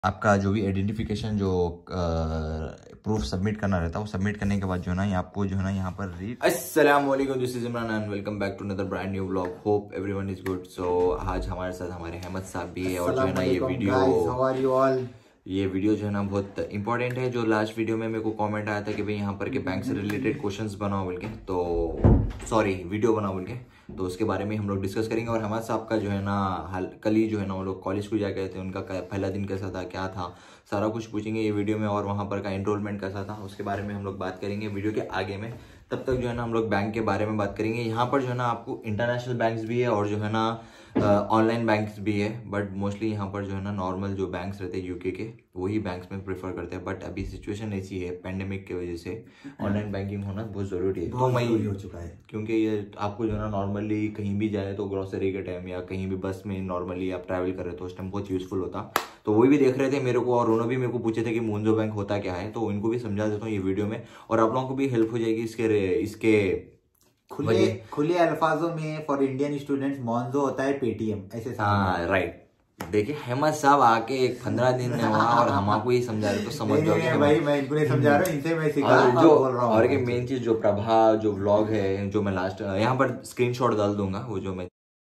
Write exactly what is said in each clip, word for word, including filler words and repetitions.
आपका जो भी आइडेंटिफिकेशन जो प्रूफ सबमिट करना रहता है वो सबमिट करने के बाद जो है ना आपको जो है ना यहाँ पर रीड। अस्सलाम वालेकुम, this is Imran and welcome back to another brand new vlog. Hope everyone is good. So आज हमारे साथ हमारे अहमद साहब भी है और जो है ना ये video how are you all ये वीडियो जो है ना बहुत इंपॉर्टेंट है। जो लास्ट वीडियो में मेरे को कमेंट आया था कि भाई यहाँ पर के बैंक से रिलेटेड क्वेश्चंस बनाओ बोल के, तो सॉरी वीडियो बनाओ बोल के, तो उसके बारे में हम लोग डिस्कस करेंगे। और हमारे साहब का जो है ना हाल कल ही जो है ना वो लोग कॉलेज को जा गए थे, उनका पहला दिन कैसा था, क्या था, सारा कुछ पूछेंगे ये वीडियो में। और वहाँ पर का एनरोलमेंट कैसा था उसके बारे में हम लोग बात करेंगे वीडियो के आगे में। तब तक जो है ना हम लोग बैंक के बारे में बात करेंगे। यहाँ पर जो है ना आपको इंटरनेशनल बैंक्स भी है और जो है ना ऑनलाइन बैंक्स भी है, बट मोस्टली यहाँ पर जो है ना नॉर्मल जो बैंक्स रहते हैं यूके के वही बैंक्स में प्रेफर करते हैं। बट अभी सिचुएशन ऐसी है पेंडेमिक की वजह से ऑनलाइन बैंकिंग होना बहुत जरूरी है, तो मैं हो चुका है। क्योंकि ये आपको जो है ना नॉर्मली कहीं भी जाए तो ग्रोसरी के टाइम या कहीं भी बस में नॉर्मली आप ट्रैवल कर रहे तो उस टाइम बहुत यूजफुल होता। तो वही भी देख रहे थे मेरे को और उन्होंने भी मेरे को पूछे थे कि मोन्जो बैंक होता क्या है, तो इनको भी समझा देता हूँ ये वीडियो में और आप लोगों को भी हेल्प हो जाएगी इसके इसके खुले खुले अल्फाजों में फॉर इंडियन स्टूडेंट्स मोन्जो होता है पेटीएम, ऐसे। हाँ राइट। देखिए अहमद साहब आके एक पंद्रह दिन में हुआ और हम आपको ही समझा रहे तो समझ जाओगे भाई, मैं इनको नहीं समझा रहा हूँ, इनसे मैं सिखा और जो बोल रहा हूँ। और एक मेन चीज जो प्रभा जो व्लॉग है जो मैं लास्ट यहाँ पर स्क्रीनशॉट डाल दूंगा, वो जो मैं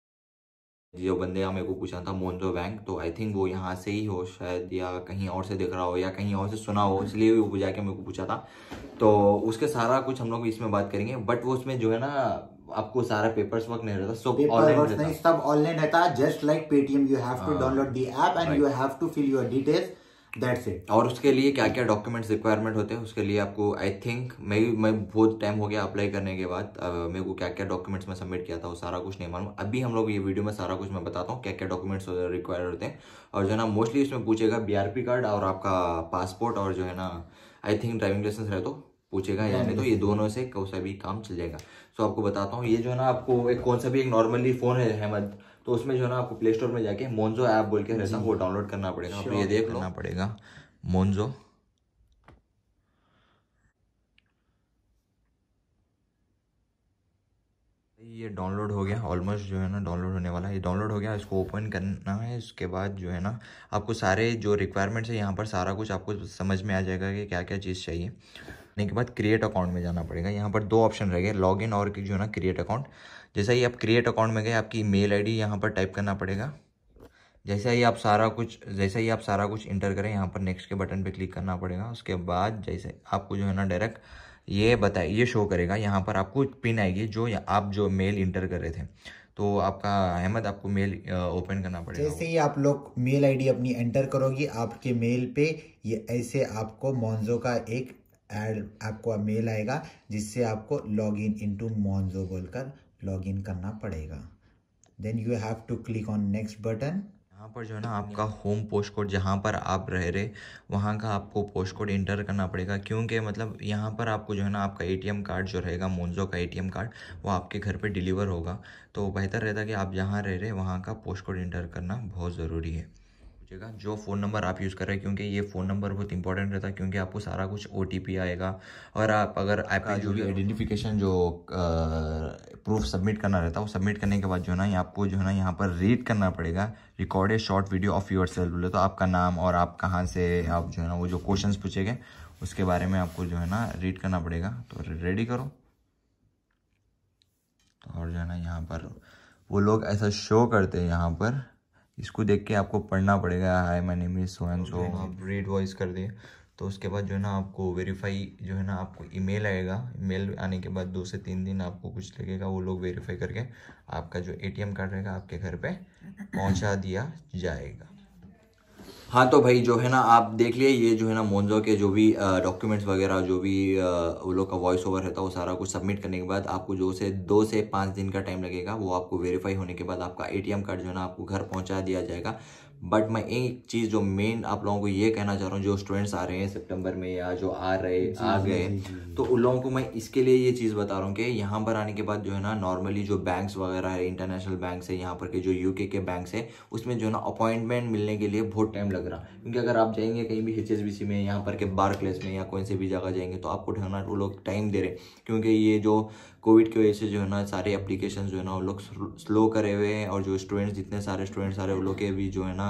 जो बंदे मेरे को पूछा था मोन्जो बैंक, तो आई थिंक वो यहाँ से ही हो शायद या कहीं और से देख रहा हो या कहीं और से सुना हो, इसलिए वो जाके मेरे को पूछा था। तो उसके सारा कुछ हम लोग इसमें बात करेंगे। बट वो उसमें जो है ना आपको सारा पेपर्स वर्क नहीं रहता, सब ऑनलाइन रहता है, सब ऑनलाइन रहता है। Just like Paytm you have to download the app and you have to fill your details, that's it. और उसके लिए क्या क्या डॉक्यूमेंट्स रिक्वायरमेंट होते हैं उसके लिए आपको आई थिंक मैं मैं बहुत टाइम हो गया अप्लाई करने के बाद, मेरे को क्या क्या डॉक्यूमेंट्स में सबमिट किया था वो सारा कुछ नहीं मालूम। अभी हम लोग ये वीडियो में सारा कुछ मैं बताता हूँ क्या क्या डॉक्यूमेंट्स रिक्वायर होते हैं। और जो है ना मोस्टली इसमें पूछेगा बीआरपी कार्ड और आपका पासपोर्ट और जो है ना आई थिंक ड्राइविंग लाइसेंस रहे तो पूछेगा, या नहीं तो ये दोनों से कौन सा भी काम चल जाएगा। सो आपको बताता हूँ ये जो है ना आपको एक कौन सा भी एक नॉर्मली फोन है अहमद, तो उसमें जो है ना आपको प्ले स्टोर में जाके मोन्जो ऐप बोल के रहता है वो डाउनलोड करना पड़ेगा। आप ये देख लेना पड़ेगा मोन्जो। ये डाउनलोड हो गया ऑलमोस्ट, जो है ना डाउनलोड होने वाला है, ये डाउनलोड हो गया। इसको ओपन करना है, इसके बाद जो है ना आपको सारे जो रिक्वायरमेंट्स है यहाँ पर सारा कुछ आपको समझ में आ जाएगा कि क्या क्या चीज़ चाहिए। करने के बाद क्रिएट अकाउंट में जाना पड़ेगा। यहाँ पर दो ऑप्शन रहेंगे, लॉगिन और जो है ना क्रिएट अकाउंट। जैसे ही आप क्रिएट अकाउंट में गए आपकी मेल आईडी यहाँ पर टाइप करना पड़ेगा। जैसे ही आप सारा कुछ जैसे ही आप सारा कुछ इंटर करें यहाँ पर नेक्स्ट के बटन पे क्लिक करना पड़ेगा। उसके बाद जैसे आपको जो है ना डायरेक्ट ये बताए ये शो करेगा, यहाँ पर आपको पिन आएगी जो आप जो मेल इंटर कर रहे थे, तो आपका अहमद आपको मेल ओपन करना पड़ेगा। जैसे ही आप लोग मेल आईडी अपनी एंटर करोगी आपके मेल पे ये ऐसे आपको मोन्जो का एक ऐड आपको मेल आएगा जिससे आपको लॉग इन इंटू मोन्जो बोलकर लॉग इन करना पड़ेगा। Then you have to click on next button. यहाँ पर जो है ना आपका होम पोस्ट कोड जहाँ पर आप रह रहे वहाँ का आपको पोस्ट कोड इंटर करना पड़ेगा, क्योंकि मतलब यहाँ पर आपको जो है ना आपका एटीएम कार्ड जो रहेगा मोन्जो का एटीएम कार्ड वो आपके घर पे डिलीवर होगा। तो बेहतर रहता है कि आप जहाँ रह रहे वहाँ का पोस्ट कोड इंटर करना बहुत ज़रूरी है। जो फ़ोन नंबर आप यूज़ कर रहे हैं, क्योंकि ये फ़ोन नंबर बहुत इंपॉर्टेंट रहता है, क्योंकि आपको सारा कुछ ओटीपी आएगा। और आप अगर ऐप का जो भी आइडेंटिफिकेशन जो प्रूफ सबमिट करना रहता है वो सबमिट करने के बाद जो है ना आपको जो है ना यहाँ पर रीड करना पड़ेगा record a short video of yourself बोले, तो आपका नाम और आप कहाँ से आप जो है ना वो जो क्वेश्चंस पूछेंगे उसके बारे में आपको जो है ना रीड करना पड़ेगा। तो रेडी करो। और जो है ना यहाँ पर वो लोग ऐसा शो करते हैं, यहाँ पर इसको देख के आपको पढ़ना पड़ेगा। Hi my name is so and so, आप रीड वॉइस कर दिए तो उसके बाद जो है ना आपको वेरीफाई जो है ना आपको ईमेल आएगा। ईमेल आने के बाद दो से तीन दिन आपको कुछ लगेगा, वो लोग वेरीफाई करके आपका जो एटीएम कार्ड रहेगा आपके घर पे पहुंचा दिया जाएगा। हाँ तो भाई जो है ना आप देख लिए ये जो है ना मोन्जो के जो भी डॉक्यूमेंट्स वगैरह जो भी वो लोग का वॉइस ओवर रहता है वो सारा कुछ सबमिट करने के बाद आपको जो से दो से पाँच दिन का टाइम लगेगा। वो आपको वेरीफाई होने के बाद आपका एटीएम कार्ड जो है ना आपको घर पहुंचा दिया जाएगा। बट मैं एक चीज़ जो मेन आप लोगों को ये कहना चाह रहा हूँ, जो स्टूडेंट्स आ रहे हैं सितंबर में या जो आ रहे आ गए, तो उन लोगों को मैं इसके लिए ये चीज़ बता रहा हूँ कि यहाँ पर आने के बाद जो है ना नॉर्मली जो बैंक्स वगैरह है इंटरनेशनल बैंक्स है यहाँ पर के जो यूके के बैंक्स है उसमें जो है ना अपॉइंटमेंट मिलने के लिए बहुत टाइम लग रहा। क्योंकि अगर आप जाएंगे कहीं भी एच एस बी सी में यहाँ पर के बारक्लेस में या कोई से भी जगह जाएंगे तो आपको ढंगना वो लोग टाइम दे रहे, क्योंकि ये जो कोविड की वजह से जो है ना सारे एप्लीकेशन जो है ना वो लोग स्लो करे हुए हैं। और जो स्टूडेंट्स जितने सारे स्टूडेंट्स सारे वो लोग के भी जो है ना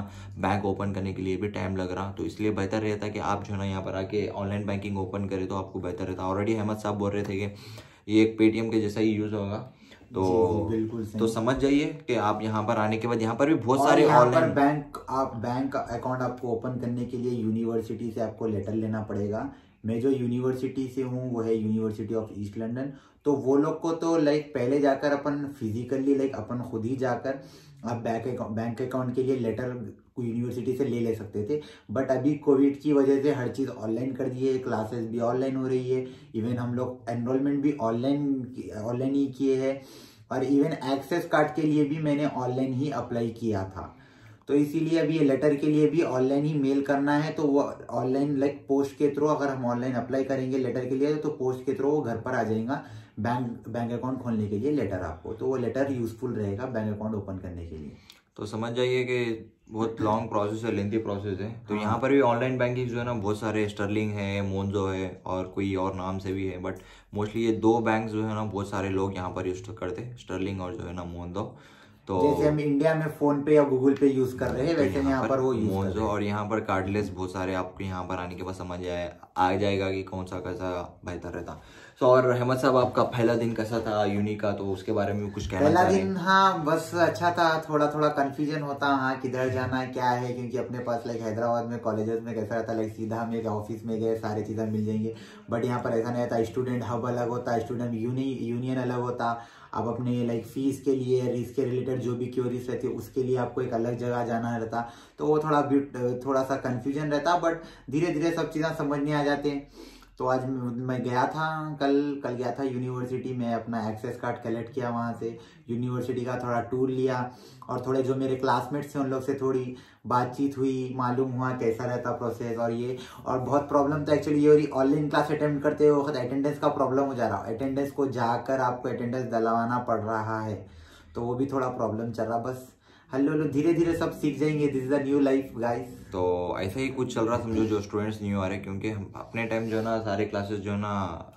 बैंक ओपन करने के लिए भी टाइम लग रहा, तो इसलिए बेहतर रहता है कि आप जो है ना यहाँ पर आके ऑनलाइन बैंकिंग ओपन करें तो आपको बेहतर रहता। ऑलरेडी अहमद साहब बोल रहे थे कि ये एक पेटीएम के जैसा ही यूज़ होगा, तो बिल्कुल तो समझ जाइए कि आप यहाँ पर आने के बाद यहाँ पर भी बहुत सारे ऑनलाइन बैंक आप बैंक अकाउंट आपको ओपन करने के लिए यूनिवर्सिटी से आपको लेटर लेना पड़ेगा। मैं जो यूनिवर्सिटी से हूँ वो है यूनिवर्सिटी ऑफ ईस्ट लंदन, तो वो लोग को तो लाइक पहले जाकर अपन फिजिकली लाइक अपन खुद ही जाकर आप बैंक अकाउंट बैंक अकाउंट के लिए लेटर यूनिवर्सिटी से ले ले सकते थे, बट अभी कोविड की वजह से हर चीज़ ऑनलाइन कर दी है, क्लासेस भी ऑनलाइन हो रही है, इवन हम लोग एनरोलमेंट भी ऑनलाइन ऑनलाइन ही किए हैं, और इवन एक्सेस कार्ड के लिए भी मैंने ऑनलाइन ही अप्लाई किया था। तो इसीलिए अभी ये लेटर के लिए भी ऑनलाइन ही मेल करना है, तो वो ऑनलाइन लाइक पोस्ट के थ्रू अगर हम ऑनलाइन अप्लाई करेंगे लेटर के लिए तो पोस्ट के थ्रू वो घर पर आ जाएगा बैंक बैंक अकाउंट खोलने के लिए लेटर आपको, तो वो लेटर यूजफुल रहेगा बैंक अकाउंट ओपन करने के लिए। तो समझ जाइए कि बहुत लॉन्ग प्रोसेस है, लेंथी प्रोसेस है। तो यहाँ पर भी ऑनलाइन बैंकिंग जो है ना बहुत सारे स्टर्लिंग है, मोन्जो है और कोई और नाम से भी है, बट मोस्टली ये दो बैंक जो है ना बहुत सारे लोग यहाँ पर यूज करते हैं, स्टर्लिंग और जो है ना मोन्जो। तो जैसे हम इंडिया में फोन पे या गूगल पे यूज कर रहे हैं वैसे यहाँ, यहाँ पर वो यूज कर रहे हैं। और यहाँ पर कार्डलेस बहुत सारे आपको यहाँ पर आने के बाद समझ आए आ जाएगा कि कौन सा कैसा बेहतर रहता। तो और अहमद साहब आपका पहला दिन कैसा था यूनी का, तो उसके बारे में कुछ कहना पहला दिन? हाँ बस अच्छा था, थोड़ा थोड़ा कंफ्यूजन होता हाँ किधर जाना है क्या है, क्योंकि अपने पास लाइक हैदराबाद में कॉलेजेस में कैसा रहता लाइक सीधा हम एक ऑफिस में गए सारी चीज़ें मिल जाएंगे, बट यहाँ पर ऐसा नहीं रहता। स्टूडेंट हब अलग होता, स्टूडेंट यूनियन अलग होता, आप अपने लाइक फीस के लिए इसके रिलेटेड जो भी क्योरीज रहती है उसके लिए आपको एक अलग जगह जाना रहता, तो वो थोड़ा थोड़ा सा कंफ्यूजन रहता, बट धीरे धीरे सब चीज़ें समझने आ जाते हैं। तो आज मैं गया था कल कल गया था यूनिवर्सिटी में, अपना एक्सेस कार्ड कलेक्ट किया वहाँ से, यूनिवर्सिटी का थोड़ा टूर लिया, और थोड़े जो मेरे क्लासमेट्स हैं उन लोग से थोड़ी बातचीत हुई, मालूम हुआ कैसा रहता प्रोसेस। और ये और बहुत प्रॉब्लम तो एक्चुअली ये हो रही, ऑनलाइन क्लास अटेम्प्ट करते हुए वक्त अटेंडेंस का प्रॉब्लम हो जा रहा है, अटेंडेंस को जाकर आपको अटेंडेंस डलवाना पड़ रहा है, तो वो भी थोड़ा प्रॉब्लम चल रहा। बस हेलो हेलो धीरे धीरे सब सीख जाएंगे, this is the new life guys. तो ऐसा ही कुछ चल रहा समझो जो स्टूडेंट्स न्यू आ रहे, क्योंकि हम अपने टाइम जो है ना सारे क्लासेस जो है ना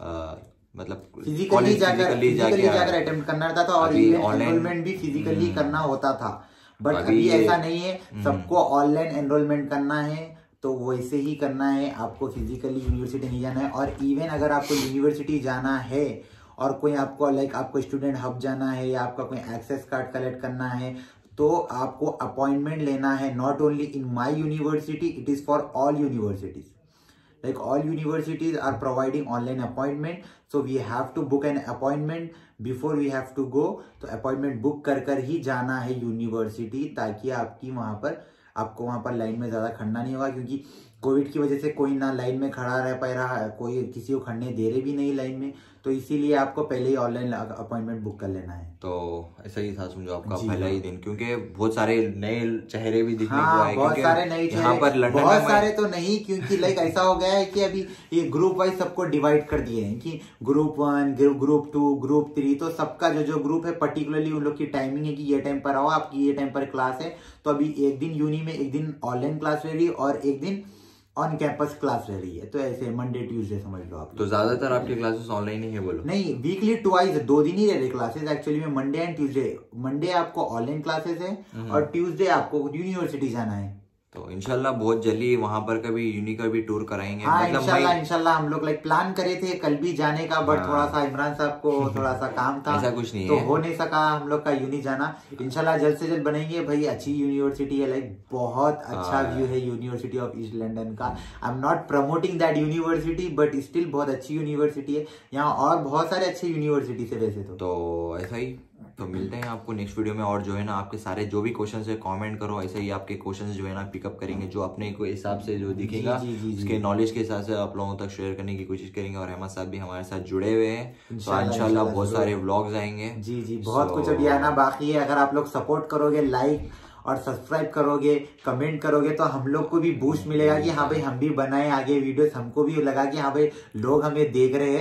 मतलब फिजिकली जाकर फिजिकली जाकर अटेम्प्ट करना रहता था, और एनरोलमेंट भी फिजिकली करना होता था, बट अभी ऐसा नहीं है, सबको ऑनलाइन एनरोलमेंट करना है तो वैसे ही करना है, आपको फिजिकली यूनिवर्सिटी नहीं जाना है। और इवन अगर आपको यूनिवर्सिटी जाना है और कोई आपको लाइक आपको स्टूडेंट हब जाना है या आपका कोई एक्सेस कार्ड कलेक्ट करना है तो आपको अपॉइंटमेंट लेना है, not only in my university, it is for all universities, like all universities are providing online appointment, so we have to book an appointment before we have to go. तो appointment book कर कर ही जाना है university, ताकि आपकी वहां पर आपको वहां पर लाइन में ज्यादा खड़ना नहीं होगा, क्योंकि कोविड की वजह से कोई ना लाइन में खड़ा रह पा रहा है, कोई किसी को खड़ने दे रहे भी नहीं लाइन में, तो इसीलिए आपको पहले ही ऑनलाइन अपॉइंटमेंट बुक कर लेना है। तो ऐसा ही था समझो आपका पहला ही दिन, क्योंकि बहुत सारे नए चेहरे भी दिखने हाँ, को आए, बहुत सारे नए चेहरे, पर लंदन बहुत सारे तो नहीं, क्योंकि लाइक ऐसा हो गया है कि अभी ये ग्रुप वाइज सबको डिवाइड कर दिए हैं कि group one, group two, group three, तो सबका जो जो ग्रुप है पर्टिकुलरली उन लोग की टाइमिंग है कि ये टाइम पर आओ, आपकी ये टाइम पर क्लास है। तो अभी एक दिन यूनी में, एक दिन ऑनलाइन क्लास रह रही और एक दिन ऑन कैंपस क्लास रह रही है, तो ऐसे मंडे ट्यूसडे समझ लो आप। तो ज्यादातर आपकी क्लासेस ऑनलाइन ही है बोलो? नहीं, वीकली ट्वाइस, दो दिन ही रह रहे क्लासेस एक्चुअली में, मंडे एंड ट्यूसडे। मंडे आपको ऑनलाइन क्लासेस है और ट्यूसडे आपको यूनिवर्सिटी जाना है। तो इंशाल्लाह बहुत जल्दी वहां पर कभी यूनी का भी टूर कराएंगे। हाँ, मतलब इंशाल्लाह इंशाल्लाह हम लोग लाइक प्लान करे थे कल भी जाने का, बट हाँ। थोड़ा सा इमरान साहब को थोड़ा सा काम था, ऐसा कुछ नहीं तो है, हो नहीं सका हम लोग का यूनी जाना। इंशाल्लाह जल्द से जल्द बनेंगे भाई, अच्छी यूनिवर्सिटी है, लाइक बहुत अच्छा व्यू है यूनिवर्सिटी ऑफ ईस्ट लंदन का। I am not promoting that university, but still बहुत अच्छी यूनिवर्सिटी है यहाँ, और बहुत सारे अच्छे यूनिवर्सिटी से वैसे तो। तो ऐसा ही, तो मिलते हैं आपको नेक्स्ट वीडियो में, और जो है ना आपके सारे जो भी क्वेश्चंस है कमेंट करो, ऐसे ही आपके क्वेश्चंस जो है ना पिकअप करेंगे, जो अपने को हिसाब से जो दिखेगा उसके नॉलेज के हिसाब से आप लोगों तक शेयर करने की कोशिश करेंगे। और अहमद साहब भी हमारे साथ जुड़े हुए हैं, तो इंशाल्लाह बहुत सारे व्लॉग्स आएंगे। जी जी बहुत कुछ अभी आना बाकी है। अगर आप लोग सपोर्ट करोगे, लाइक और सब्सक्राइब करोगे, कमेंट करोगे, तो हम लोग को भी बूस्ट मिलेगा कि हाँ भाई हम भी बनाए आगे वीडियोस, हमको भी लगा कि हाँ भाई लोग हमें देख रहे हैं।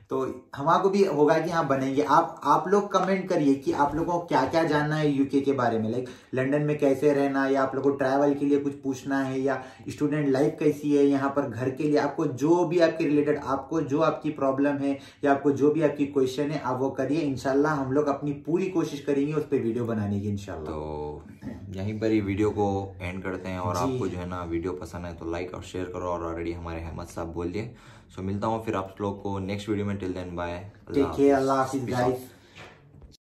तो हमारे भी होगा कि हाँ बनेंगे। आप आप लोग कमेंट करिए कि आप लोगों को क्या क्या जानना है यूके के बारे में, लाइक लंदन में कैसे रहना है, या आप लोगों को ट्रैवल के लिए कुछ पूछना है, या स्टूडेंट लाइफ कैसी है यहाँ पर, घर के लिए आपको जो भी आपके रिलेटेड, आपको जो आपकी प्रॉब्लम है या आपको जो भी आपकी क्वेश्चन है आप वो करिए। इंशाल्लाह हम लोग अपनी पूरी कोशिश करेंगे उस पर वीडियो बनाने की इंशाल्लाह। तो यहीं पर ही वीडियो को एंड करते हैं, और आपको जो है ना वीडियो पसंद है तो लाइक और शेयर करो, और ऑलरेडी हमारे अहमद साहब बोल दिए। सो मिलता हूँ फिर आप लोग को नेक्स्ट वीडियो में। Till then bye, take care, अल्लाह हाफिज गाइस।